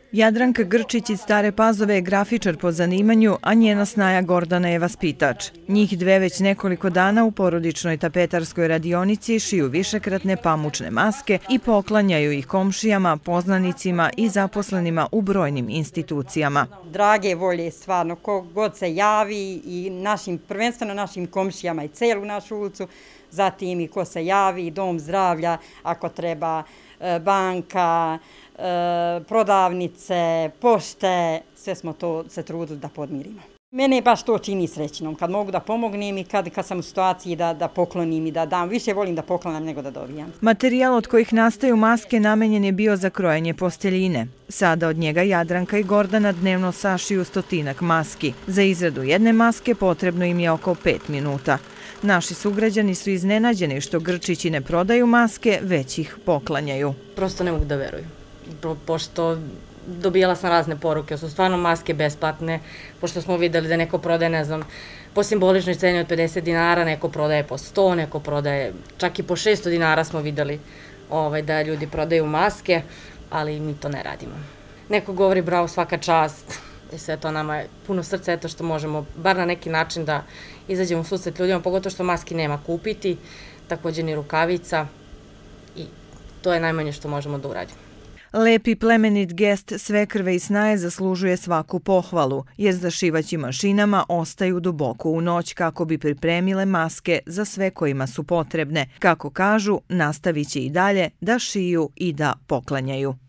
Jadranka Grčić iz Stare Pazove je grafičar po zanimanju, a njena snaja Gordana je vaspitač. Njih dve već nekoliko dana u porodičnoj tapetarskoj radionici šiju višekratne pamučne maske i poklanjaju ih komšijama, poznanicima i zaposlenima u brojnim institucijama. Drage volje stvarno, kogod se javi i prvenstveno našim komšijama i celu našu ulicu, zatim i ko se javi, dom zdravlja, ako treba banka, prodavnice, pošte, sve smo to se trudili da podmirimo. Mene baš to čini srećnom, kad mogu da pomognem i kad sam u situaciji da poklonim i da dam. Više volim da poklonam nego da dobijam. Materijal od kojih nastaju maske namenjen je bio za krojenje posteljine. Sada od njega Jadranka i Gordana dnevno sašiju 100-ak maski. Za izradu jedne maske potrebno im je oko 5 minuta. Naši sugrađani su iznenađeni što Grčići ne prodaju maske, već ih poklanjaju. Prosto ne mogu da veruju, pošto dobijala sam razne poruke, su stvarno maske besplatne, pošto smo videli da neko prodaje, ne znam, po simboličnoj ceni od 50 dinara, neko prodaje po 100, neko prodaje čak i po 600 dinara smo videli da ljudi prodaju maske, ali mi to ne radimo. Neko govori bravo, svaka čast, i sve to nama je puno srca, eto što možemo bar na neki način da izađemo u susret ljudima, pogotovo što maski nema kupiti, također ni rukavica i to je najmanje što možemo da uradimo. Lepi plemenit gest svekrve i snaje zaslužuje svaku pohvalu, jer zašivaći mašinama ostaju duboko u noć kako bi pripremile maske za sve kojima su potrebne. Kako kažu, nastavit će i dalje da šiju i da poklanjaju.